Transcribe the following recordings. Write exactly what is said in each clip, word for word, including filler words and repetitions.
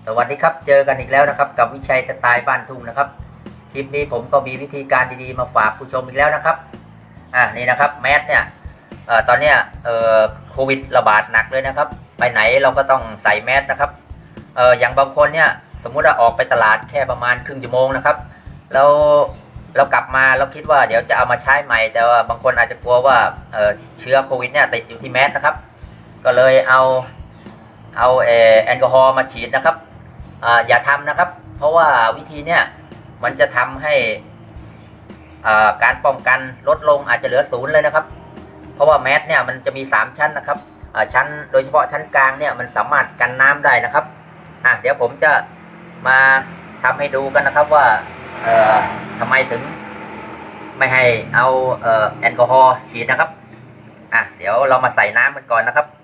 สวัสดีครับเจอกันอีกแล้วนะครับกับวิชัยสไตล์บ้านทุ่งนะครับคลิปนี้ผมก็มีวิธีการดีๆมาฝากผู้ชมอีกแล้วนะครับอ่านี่นะครับแมสเนี่ยเอ่อตอนเนี้ยเอ่อโควิดระบาดหนักเลยนะครับไปไหนเราก็ต้องใส่แมสนะครับเอ่ออย่างบางคนเนี่ยสมมุติว่าออกไปตลาดแค่ประมาณครึ่งชั่วโมงนะครับแล้วเรากลับมาเราคิดว่าเดี๋ยวจะเอามาใช้ใหม่แต่ว่าบางคนอาจจะกลัวว่าเอ่อเชื้อโควิดเนี่ยติดอยู่ที่แมสนะครับก็เลยเอาเอาแอลกอฮอล์มาฉีดนะครับอย่าทำนะครับเพราะว่าวิธีเนี้ยมันจะทำให้การป้องกันลดลงอาจจะเหลือศูนย์เลยนะครับเพราะว่าแมสเนี่ยมันจะมีสามชั้นนะครับชั้นโดยเฉพาะชั้นกลางเนี่ยมันสามารถกันน้ำได้นะครับอ่ะเดี๋ยวผมจะมาทำให้ดูกันนะครับว่าทำไมถึงไม่ให้เอาแอลกอฮอล์ฉีดนะครับอ่ะเดี๋ยวเรามาใส่น้ำกันก่อนนะครับ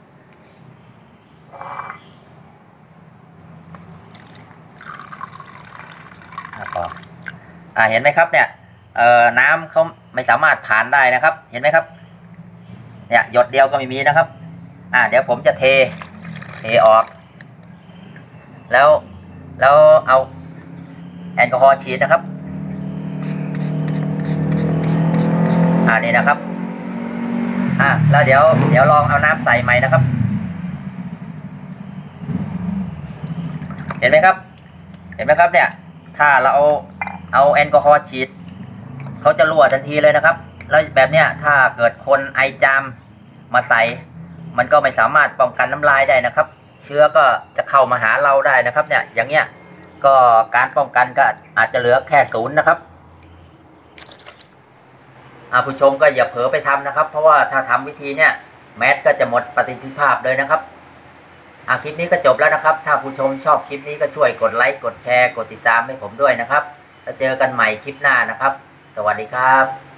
อ่าเห็นไหมครับเนี่ยเอ่อน้ำเขาไม่สามารถผ่านได้นะครับเห็นไหมครับเนี่ยหยดเดียวก็ไม่มีนะครับอ่าเดี๋ยวผมจะเทเทออกแล้วแล้วเอาแอลกอฮอล์ฉีดนะครับอ่านี่นะครับอ่าแล้วเดี๋ยวเดี๋ยวลองเอาน้ำใส่ใหม่นะครับเห็นไหมครับเห็นไหมครับเนี่ยถ้าเราเอาเอาแอลกอฮอล์ฉีดเขาจะรั่วทันทีเลยนะครับแล้วแบบเนี้ยถ้าเกิดคนไอจามมาใส่มันก็ไม่สามารถป้องกันน้ำลายได้นะครับเชื้อก็จะเข้ามาหาเราได้นะครับเนี่ยอย่างเงี้ยก็การป้องกันก็อาจจะเหลือแค่ศูนย์นะครับผู้ชมก็อย่าเผลอไปทำนะครับเพราะว่าถ้าทำวิธีเนี้ยแมสก็จะหมดประสิทธิภาพเลยนะครับอ่ะคลิปนี้ก็จบแล้วนะครับถ้าผู้ชมชอบคลิปนี้ก็ช่วยกดไลค์กดแชร์กดติดตามให้ผมด้วยนะครับแล้วเจอกันใหม่คลิปหน้านะครับสวัสดีครับ